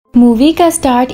Movie का start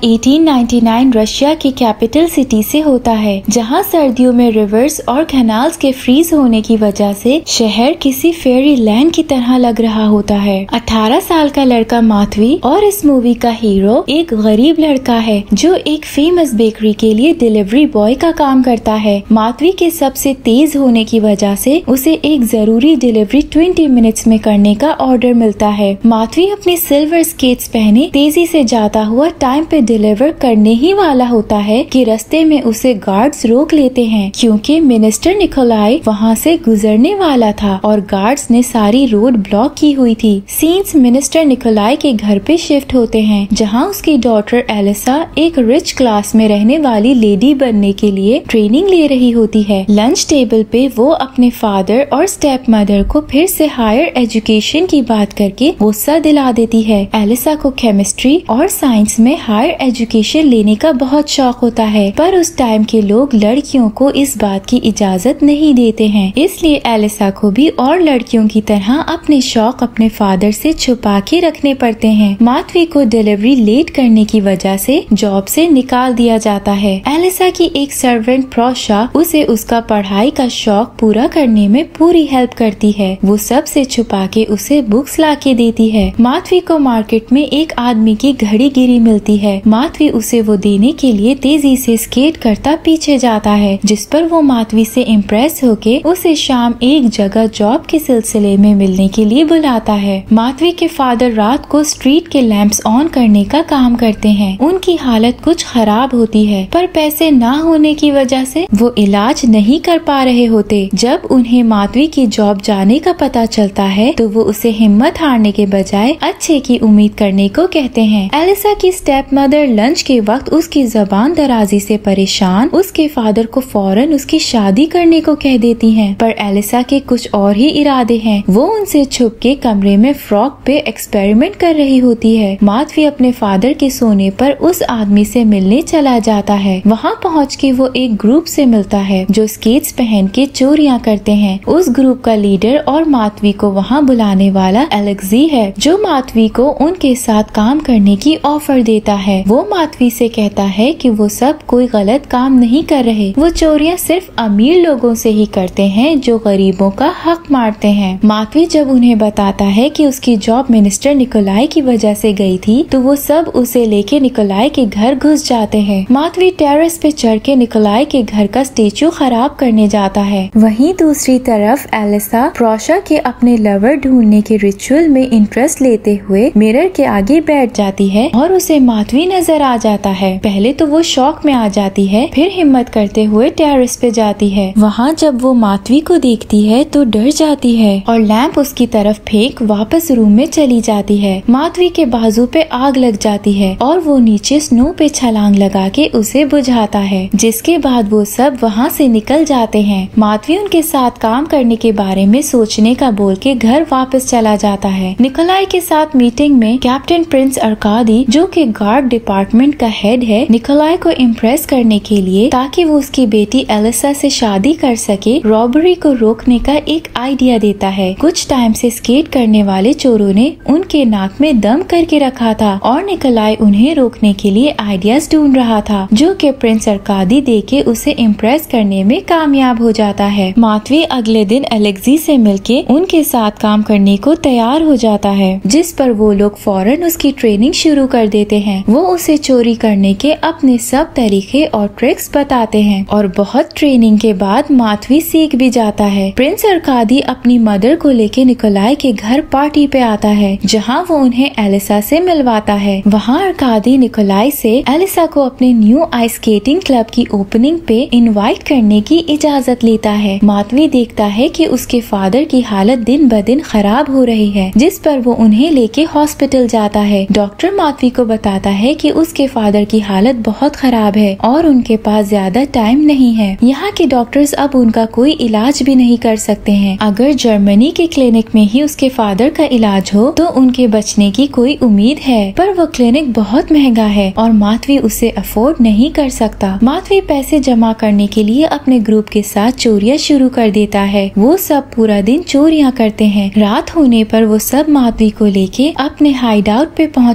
1899 Russia की capital city से होता है, जहां सर्दियों में रिवर्स और कैनाल्स के फ्रीज होने की वजह से शहर किसी फेरी लैंड की तरह लग रहा होता है। 18 साल का लड़का माधवी और इस मूवी का हीरो एक गरीब लड़का है जो एक फेमस बेकरी के लिए डिलीवरी बॉय का काम करता है। माधवी के सबसे तेज होने की वजह से उसे एक जरूरी डिलीवरी 20 मिनट्स में करने का ऑर्डर मिलता है। माधवी अपने सिल्वर स्केट्स पहने तेजी से जाता हुआ टाइम पे डिलीवर करने ही वाला होता है कि रास्ते में उसे गार्ड्स रोक लेते हैं, क्योंकि मिनिस्टर निकोलाई वहाँ से गुजरने वाला था और गार्ड्स ने सारी रोड ब्लॉक की हुई थी। सीन्स मिनिस्टर निकोलाई के घर पे शिफ्ट होते हैं, जहाँ उसकी डॉटर एलिसा एक रिच क्लास में रहने वाली लेडी बनने के लिए ट्रेनिंग ले रही होती है। लंच टेबल पे वो अपने फादर और स्टेप मदर को फिर से हायर एजुकेशन की बात करके गुस्सा दिला देती है। एलिसा को केमिस्ट्री और साइंस में हायर एजुकेशन लेने का बहुत शौक होता है, पर उस टाइम के लोग लड़कियों को इस बात की इजाजत नहीं देते हैं, इसलिए एलिसा को भी और लड़कियों की तरह अपने शौक अपने फादर से छुपा के रखने पड़ते हैं। माधवी को डिलीवरी लेट करने की वजह से जॉब से निकाल दिया जाता है। एलिसा की एक सर्वेंट प्रोशा उसे उसका पढ़ाई का शौक पूरा करने में पूरी हेल्प करती है। वो सबसे छुपा के उसे बुक्स ला के देती है। माधवी को मार्केट में एक आदमी की घड़ी गिरी मिलती है। माधवी उसे वो देने के लिए तेजी से स्केट करता पीछे जाता है, जिस पर वो माधवी से इम्प्रेस होके उसे शाम एक जगह जॉब के सिलसिले में मिलने के लिए बुलाता है। माधवी के फादर रात को स्ट्रीट के लैंप्स ऑन करने का काम करते हैं। उनकी हालत कुछ खराब होती है, पर पैसे ना होने की वजह से वो इलाज नहीं कर पा रहे होते। जब उन्हें माधवी की जॉब जाने का पता चलता है तो वो उसे हिम्मत हारने के बजाय अच्छे की उम्मीद करने को कहते हैं। एलिसा की स्टेप मदर लंच के वक्त उसकी जबान दराजी से परेशान उसके फादर को फौरन उसकी शादी करने को कह देती हैं, पर एलिसा के कुछ और ही इरादे हैं। वो उनसे छुप के कमरे में फ्रॉक पे एक्सपेरिमेंट कर रही होती है। माधवी अपने फादर के सोने पर उस आदमी से मिलने चला जाता है। वहाँ पहुँच के वो एक ग्रुप से मिलता है जो स्केट्स पहन के चोरियाँ करते हैं। उस ग्रुप का लीडर और माधवी को वहाँ बुलाने वाला एलेक्सी है, जो माधवी को उनके साथ काम करने की ऑफर देता है। वो माधवी से कहता है कि वो सब कोई गलत काम नहीं कर रहे, वो चोरियां सिर्फ अमीर लोगों से ही करते हैं जो गरीबों का हक मारते हैं। माधवी जब उन्हें बताता है कि उसकी जॉब मिनिस्टर निकोलाई की वजह से गई थी, तो वो सब उसे लेके निकोलाई के घर घुस जाते हैं। माधवी टेरेस पे चढ़ के निकोलाई के घर का स्टेचू खराब करने जाता है। वहीं दूसरी तरफ एलिसा प्रोशा के अपने लवर ढूंढने के रिचुअल में इंटरेस्ट लेते हुए मिरर के आगे बैठ जाती है और उसे माधवी नजर आ जाता है। पहले तो वो शॉक में आ जाती है, फिर हिम्मत करते हुए टेरेस पे जाती है। वहाँ जब वो माधवी को देखती है तो डर जाती है और लैंप उसकी तरफ फेंक वापस रूम में चली जाती है। माधवी के बाजू पे आग लग जाती है और वो नीचे स्नो पे छलांग लगा के उसे बुझाता है, जिसके बाद वो सब वहाँ से निकल जाते हैं। माधवी उनके साथ काम करने के बारे में सोचने का बोल के घर वापस चला जाता है। निकोलाई के साथ मीटिंग में कैप्टन प्रिंस अर्कादी, जो कि गार्ड डिपार्टमेंट का हेड है, निकोलाई को इम्प्रेस करने के लिए ताकि वो उसकी बेटी एलिसा से शादी कर सके, रॉबरी को रोकने का एक आइडिया देता है। कुछ टाइम से स्केट करने वाले चोरों ने उनके नाक में दम करके रखा था और निकोलाई उन्हें रोकने के लिए आइडियाज ढूंढ रहा था, जो कि प्रिंस अर्कादी देके उसे इम्प्रेस करने में कामयाब हो जाता है। माधवी अगले दिन एलेक्सी से मिलके उनके साथ काम करने को तैयार हो जाता है, जिस पर वो लोग फौरन उसकी ट्रेनिंग शुरू कर देते हैं। वो उसे चोरी करने के अपने सब तरीके और ट्रिक्स बताते हैं और बहुत ट्रेनिंग के बाद माधवी सीख भी जाता है। प्रिंस अर्कादी अपनी मदर को लेके निकोलाई के घर पार्टी पे आता है, जहां वो उन्हें एलिसा से मिलवाता है। वहां अर्कादी निकोलाई से एलिसा को अपने न्यू आइस स्केटिंग क्लब की ओपनिंग पे इनवाइट करने की इजाजत लेता है। माधवी देखता है कि उसके फादर की हालत दिन ब दिन खराब हो रही है, जिस पर वो उन्हें लेके हॉस्पिटल जाता है। डॉक्टर माधवी को बताता है कि उसके फादर की हालत बहुत खराब है और उनके पास ज्यादा टाइम नहीं है। यहाँ के डॉक्टर्स अब उनका कोई इलाज भी नहीं कर सकते हैं। अगर जर्मनी के क्लिनिक में ही उसके फादर का इलाज हो तो उनके बचने की कोई उम्मीद है, पर वो क्लिनिक बहुत महंगा है और माधवी उसे अफोर्ड नहीं कर सकता। माधवी पैसे जमा करने के लिए अपने ग्रुप के साथ चोरियां शुरू कर देता है। वो सब पूरा दिन चोरियां करते हैं। रात होने पर वो सब माधवी को लेके अपने हाइड आउट पे पहुँचते हैं।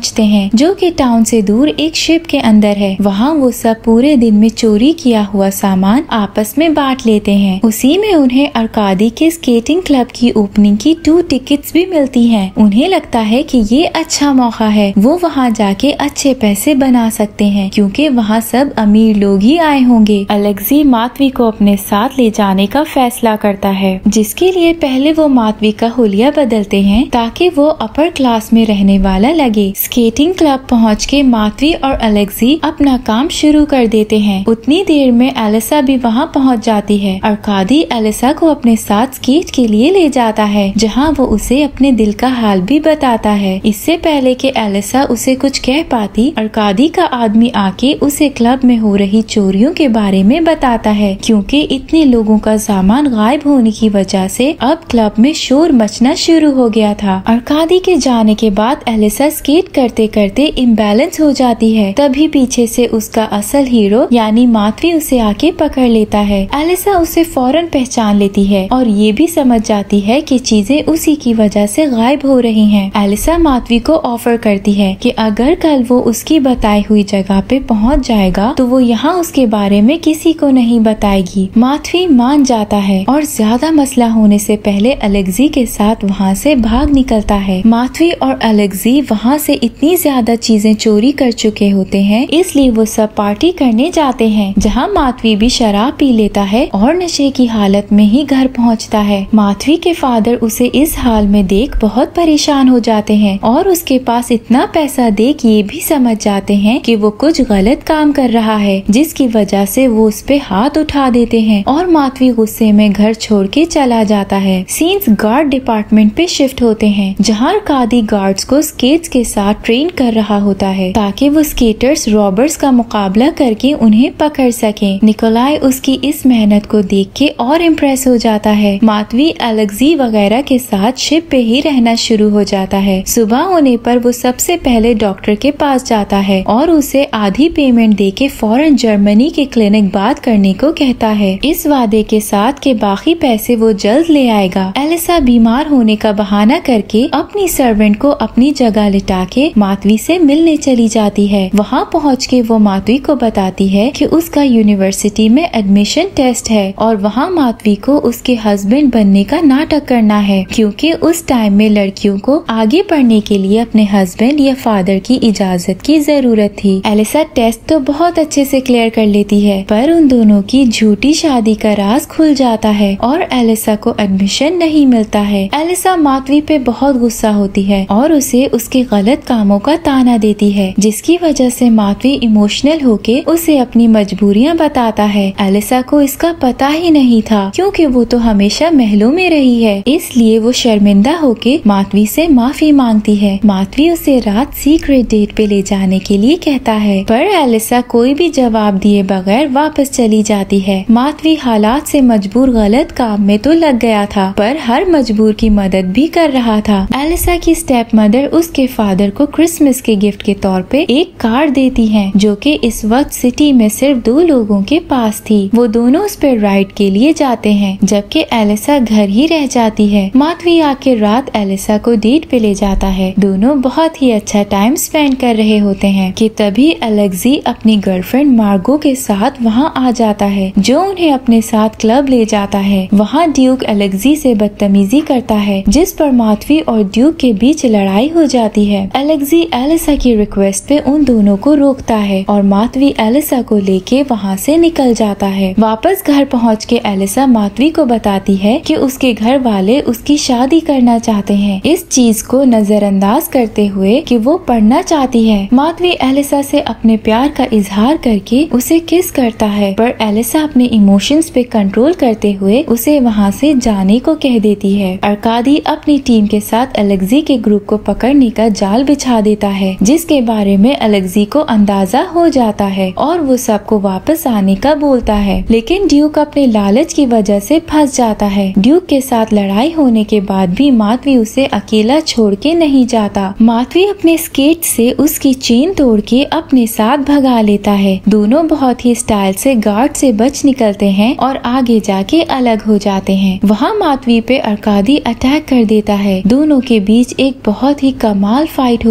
जो कि टाउन से दूर एक शिप के अंदर है। वहाँ वो सब पूरे दिन में चोरी किया हुआ सामान आपस में बांट लेते हैं। उसी में उन्हें अर्कादी के स्केटिंग क्लब की ओपनिंग की 2 टिकट्स भी मिलती हैं। उन्हें लगता है कि ये अच्छा मौका है, वो वहाँ जाके अच्छे पैसे बना सकते हैं क्योंकि वहाँ सब अमीर लोग ही आए होंगे। अलेक्सी माधवी को अपने साथ ले जाने का फैसला करता है, जिसके लिए पहले वो माधवी का हुलिया बदलते हैं ताकि वो अपर क्लास में रहने वाला लगे। स्केटिंग क्लब पहुँच के माधवी और अलेक्सी अपना काम शुरू कर देते हैं। उतनी देर में एलिसा भी वहाँ पहुँच जाती है। अर्कादी एलिसा को अपने साथ स्केट के लिए ले जाता है, जहाँ वो उसे अपने दिल का हाल भी बताता है। इससे पहले कि एलिसा उसे कुछ कह पाती, अर्कादी का आदमी आके उसे क्लब में हो रही चोरियों के बारे में बताता है, क्योंकि इतने लोगों का सामान गायब होने की वजह से अब क्लब में शोर मचना शुरू हो गया था। अर्कादी के जाने के बाद एलिसा स्केट करते करते इम्बैलेंस हो जाती है। तभी पीछे से उसका असल हीरो यानी माधवी उसे आके पकड़ लेता है। एलिसा उसे फौरन पहचान लेती है और ये भी समझ जाती है कि चीजें उसी की वजह से गायब हो रही हैं। एलिसा माधवी को ऑफर करती है कि अगर कल वो उसकी बताई हुई जगह पे पहुंच जाएगा तो वो यहाँ उसके बारे में किसी को नहीं बताएगी। माधवी मान जाता है और ज्यादा मसला होने से पहले अलेक्सी के साथ वहाँ से भाग निकलता है। माधवी और अलेक्सी वहाँ से इतनी ज्यादा चीजें चोरी कर चुके होते हैं, इसलिए वो सब पार्टी करने जाते हैं, जहाँ माधवी भी शराब पी लेता है और नशे की हालत में ही घर पहुँचता है। माधवी के फादर उसे इस हाल में देख बहुत परेशान हो जाते हैं और उसके पास इतना पैसा देख ये भी समझ जाते हैं कि वो कुछ गलत काम कर रहा है, जिसकी वजह से वो उस पे हाथ उठा देते हैं और माधवी गुस्से में घर छोड़ के चला जाता है। सीन्स गार्ड डिपार्टमेंट पे शिफ्ट होते हैं, जहाँ अर्कादी गार्ड्स को स्केट्स के साथ ट्रेन कर रहा होता है ताकि वो स्केटर्स रॉबर्स का मुकाबला करके उन्हें पकड़ सके। निकोलाई उसकी इस मेहनत को देख के और इम्प्रेस हो जाता है। माधवी अलेक्सी वगैरह के साथ शिप पे ही रहना शुरू हो जाता है। सुबह होने पर वो सबसे पहले डॉक्टर के पास जाता है और उसे आधी पेमेंट देके फौरन जर्मनी के क्लिनिक बात करने को कहता है, इस वादे के साथ कि बाकी पैसे वो जल्द ले आएगा। एलिसा बीमार होने का बहाना करके अपनी सर्वेंट को अपनी जगह लिटा के माधवी से मिलने चली जाती है। वहाँ पहुँच के वो माधवी को बताती है कि उसका यूनिवर्सिटी में एडमिशन टेस्ट है और वहाँ माधवी को उसके हस्बैंड बनने का नाटक करना है, क्योंकि उस टाइम में लड़कियों को आगे पढ़ने के लिए अपने हस्बैंड या फादर की इजाजत की जरूरत थी। एलिसा टेस्ट तो बहुत अच्छे से क्लियर कर लेती है, पर उन दोनों की झूठी शादी का राज खुल जाता है और एलिसा को एडमिशन नहीं मिलता है। एलिसा माधवी पे बहुत गुस्सा होती है और उसे उसके गलत कामों का ताना देती है, जिसकी वजह से माधवी इमोशनल होके उसे अपनी मजबूरियाँ बताता है। एलिसा को इसका पता ही नहीं था, क्योंकि वो तो हमेशा महलों में रही है, इसलिए वो शर्मिंदा होके माधवी से माफी मांगती है। माधवी उसे रात सीक्रेट डेट पे ले जाने के लिए कहता है, पर एलिसा कोई भी जवाब दिए बगैर वापस चली जाती है। माधवी हालात से मजबूर गलत काम में तो लग गया था, पर हर मजबूर की मदद भी कर रहा था। एलिसा की स्टेप मदर उसके फादर को क्रिसमस के गिफ्ट के तौर पे एक कार देती है, जो कि इस वक्त सिटी में सिर्फ 2 लोगों के पास थी। वो दोनों उस पर राइड के लिए जाते हैं, जबकि एलिसा घर ही रह जाती है। माधवी आके रात एलिसा को डेट पे ले जाता है। दोनों बहुत ही अच्छा टाइम स्पेंड कर रहे होते हैं कि तभी अलेक्सी अपनी गर्लफ्रेंड मार्गो के साथ वहाँ आ जाता है, जो उन्हें अपने साथ क्लब ले जाता है। वहाँ ड्यूक अलेक्सी से बदतमीजी करता है, जिस पर माधवी और ड्यूक के बीच लड़ाई हो जाती है। अलेक्सी एलिसा की रिक्वेस्ट पे उन दोनों को रोकता है और माधवी एलिसा को लेके वहाँ से निकल जाता है। वापस घर पहुँच के एलिसा माधवी को बताती है कि उसके घर वाले उसकी शादी करना चाहते हैं, इस चीज को नजरअंदाज करते हुए कि वो पढ़ना चाहती है। माधवी एलिसा से अपने प्यार का इजहार करके उसे किस करता है, पर एलिसा अपने इमोशंस पे कंट्रोल करते हुए उसे वहाँ से जाने को कह देती है। अर्कादी अपनी टीम के साथ अलेक्सी के ग्रुप को पकड़ने का जाल बिछा देता है, जिसके बारे में अलेक्सी को अंदाजा हो जाता है और वो सबको वापस आने का बोलता है, लेकिन ड्यूक अपने लालच की वजह से फंस जाता है। ड्यूक के साथ लड़ाई होने के बाद भी माधवी उसे अकेला छोड़ के नहीं जाता। माधवी अपने स्केट से उसकी चेन तोड़ के अपने साथ भगा लेता है। दोनों बहुत ही स्टाइल से गार्ड से बच निकलते हैं और आगे जाके अलग हो जाते हैं। वहाँ माधवी पे अर्कादी अटैक कर देता है। दोनों के बीच एक बहुत ही कमाल फाइट होती है,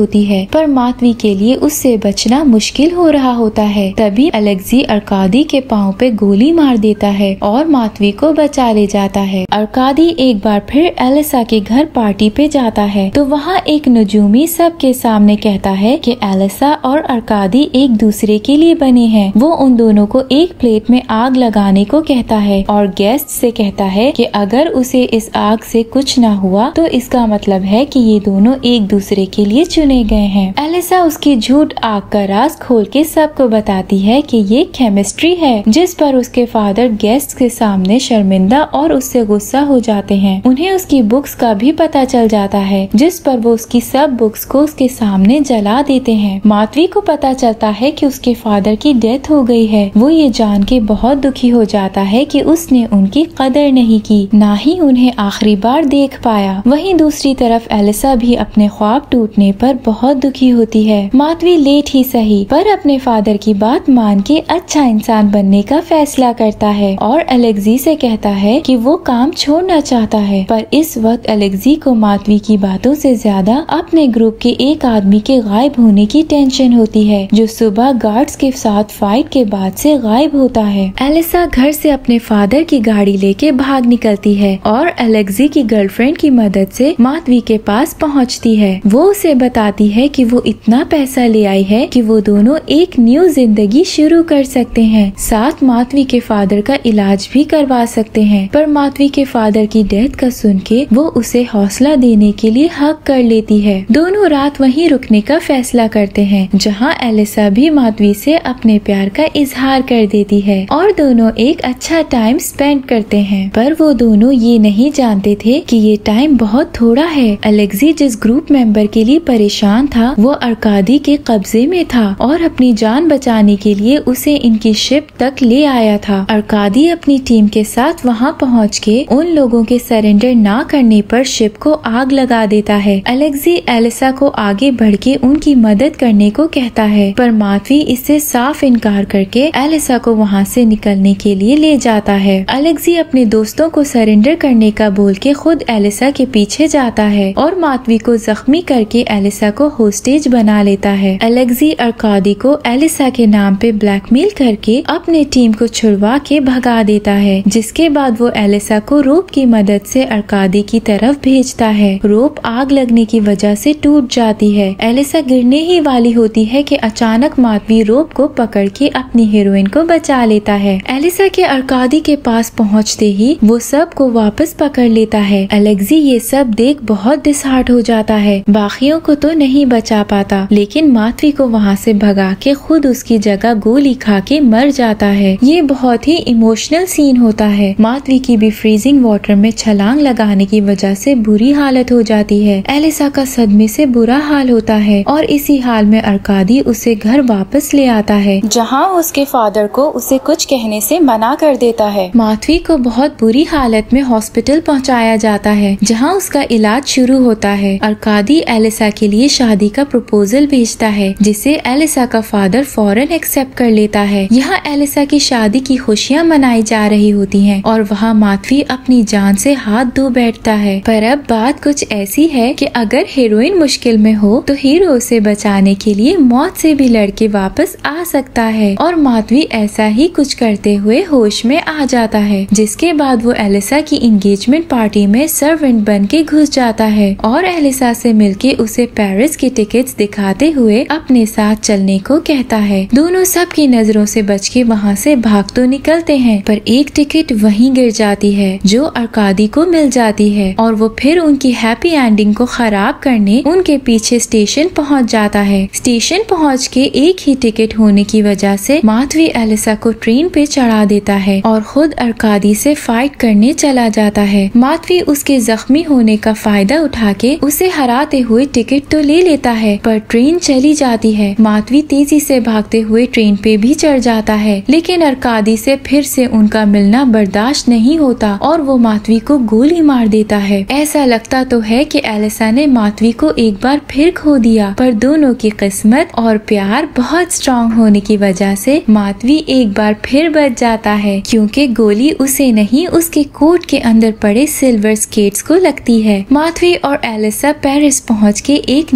पर माधवी के लिए उससे बचना मुश्किल हो रहा होता है। तभी अलेक्सी अर्कादी के पाँव पे गोली मार देता है और माधवी को बचा ले जाता है। अर्कादी एक बार फिर एलिसा के घर पार्टी पे जाता है तो वहाँ एक नजूमी सबके सामने कहता है कि एलिसा और अर्कादी एक दूसरे के लिए बने हैं। वो उन दोनों को एक प्लेट में आग लगाने को कहता है और गेस्ट से कहता है कि अगर उसे इस आग से कुछ ना हुआ तो इसका मतलब है कि ये दोनों एक दूसरे के लिए चुने गए हैं। एलिसा उसकी झूठ आग का राज खोल के सबको बताती है कि ये केमिस्ट्री है, जिस पर उसके फादर गेस्ट के सामने शर्मिंदा और उससे गुस्सा हो जाते हैं। उन्हें उसकी बुक्स का भी पता चल जाता है, जिस पर वो उसकी सब बुक्स को उसके सामने जला देते हैं। माधवी को पता चलता है कि उसके फादर की डेथ हो गई है। वो ये जान के बहुत दुखी हो जाता है कि उसने उनकी कदर नहीं की, ना ही उन्हें आखिरी बार देख पाया। वहीं दूसरी तरफ एलिसा भी अपने ख्वाब टूटने पर बहुत दुखी होती है। माधवी लेट ही सही पर अपने फादर की बात मान के अच्छा इंसान बनने का फैसला करता है और अलेक्सी से कहता है कि वो काम छोड़ना चाहता है। पर इस वक्त अलेक्सी को माधवी की बातों से ज्यादा अपने ग्रुप के एक आदमी के गायब होने की टेंशन होती है, जो सुबह गार्ड्स के साथ फाइट के बाद से गायब होता है। एलिसा घर से अपने फादर की गाड़ी लेके भाग निकलती है और अलेक्सी की गर्लफ्रेंड की मदद से माधवी के पास पहुंचती है। वो उसे बताती है कि वो इतना पैसा ले आई है कि वो दोनों एक न्यू जिंदगी शुरू कर सकते हैं, साथ माधवी के फादर का इलाज भी करवा सकते हैं। पर माधवी के फादर की डेथ का सुन के वो उसे हौसला देने के लिए हक कर लेती है। दोनों रात वहीं रुकने का फैसला करते हैं, जहाँ एलिसा भी माधवी से अपने प्यार का इजहार कर देती है और दोनों एक अच्छा टाइम स्पेंड करते हैं। पर वो दोनों ये नहीं जानते थे कि ये टाइम बहुत थोड़ा है। अलेक्सी जिस ग्रुप मेंबर के लिए परेशान था वो अर्कादी के कब्जे में था और अपनी जान बचाने के लिए उसे इनकी शिप तक ले आया था। अर्कादी अपनी टीम के साथ वहाँ पहुँच के उन लोगों के सरेंडर ना करने पर शिप को आग लगा देता है। अलेक्सी एलिसा को आगे बढ़ के उनकी मदद करने को कहता है, पर माधवी इससे साफ इनकार करके एलिसा को वहाँ से निकलने के लिए ले जाता है। अलेक्सी अपने दोस्तों को सरेंडर करने का बोल के खुद एलिसा के पीछे जाता है और माधवी को जख्मी करके एलिसा को होस्टेज बना लेता है। अलेक्सी अर्कादी को एलिसा के नाम पे ब्लैकमेल करके अपने टीम को छुड़वा के भगा देता है, जिसके बाद वो एलिसा को रोप की मदद से अर्कादी की तरफ भेजता है। रोप आग लगने की वजह से टूट जाती है। एलिसा गिरने ही वाली होती है कि अचानक माधवी रोप को पकड़ के अपनी हीरोइन को बचा लेता है। एलिसा के अर्कादी के पास पहुंचते ही वो सब को वापस पकड़ लेता है। अलेक्सी ये सब देख बहुत डिसहार्ट हो जाता है। बाकियों को तो नहीं बचा पाता, लेकिन माधवी को वहाँ से भगा के खुद उसकी जगह गोली खा के मर जाता है। ये बहुत ही इमोशनल सीन होता है। माधवी की भी फ्रीजिंग वाटर में छलांग लगाने की वजह से बुरी हालत हो जाती है। एलिसा का सदमे से बुरा हाल होता है और इसी हाल में अर्कादी उसे घर वापस ले आता है, जहाँ उसके फादर को उसे कुछ कहने से मना कर देता है। माधवी को बहुत बुरी हालत में हॉस्पिटल पहुँचाया जाता है, जहाँ उसका इलाज शुरू होता है। अर्कादी एलिसा के लिए शादी का प्रपोजल भेजता है, जिसे एलिसा का फादर फौरन एक्सेप्ट कर लेता है। यहाँ एलिसा की शादी की खुशियाँ मनाई जा रही होती हैं और वहाँ माधवी अपनी जान से हाथ धो बैठता है। पर अब बात कुछ ऐसी है कि अगर हीरोइन मुश्किल में हो तो हीरो उसे बचाने के लिए मौत से भी लड़के वापस आ सकता है और माधवी ऐसा ही कुछ करते हुए होश में आ जाता है, जिसके बाद वो एलिसा की एंगेजमेंट पार्टी में सर्वेंट बन के घुस जाता है और एलिसा से मिलके उसे पेरिस की टिकट्स दिखाते हुए अपने साथ चलने को कहता है। दोनों सबकी नजरों से बच के वहाँ से भाग तो निकलते हैं, पर एक टिकट वहीं गिर जाती है जो अर्कादी को मिल जाती है और वो फिर उनकी हैप्पी एंडिंग को खराब करने उनके पीछे स्टेशन पहुँच जाता है। स्टेशन पहुँच के एक ही टिकट होने की वजह से माधवी एलिसा को ट्रेन पे चढ़ा देता है और खुद अर्कादी से फाइट करने चला जाता है। माधवी उसके जख्मी होने का फायदा उठा के उसे हराते हुए टिकट तो ले लेता है, पर ट्रेन चली जाती है। माधवी तेजी से भागते हुए ट्रेन पे भी चढ़ जाता है, लेकिन अर्कादी से फिर से उनका मिलना बर्दाश्त नहीं होता और वो माधवी को गोली मार देता है। ऐसा लगता तो है कि एलिसा ने माधवी को एक बार फिर खो दिया, पर दोनों की किस्मत और प्यार बहुत स्ट्रॉन्ग होने की वजह से माधवी एक बार फिर बच जाता है, क्योंकि गोली उसे नहीं उसके कोट के अंदर पड़े सिल्वर स्केट्स को लगती है। माधवी और एलिसा पेरिस पहुँच के एक न्यू लाइफ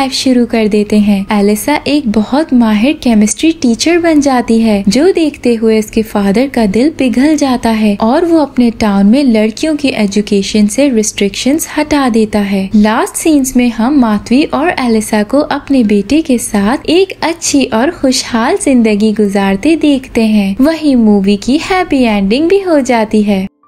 लाइफ शुरू कर देते हैं। एलिसा एक बहुत माहिर केमिस्ट्री टीचर बन जाती है, जो देखते हुए उसके फादर का दिल पिघल जाता है और वो अपने टाउन में लड़कियों की एजुकेशन से रिस्ट्रिक्शंस हटा देता है। लास्ट सीन्स में हम माधवी और एलिसा को अपने बेटे के साथ एक अच्छी और खुशहाल जिंदगी गुजारते देखते हैं। वहीं मूवी की हैप्पी एंडिंग भी हो जाती है।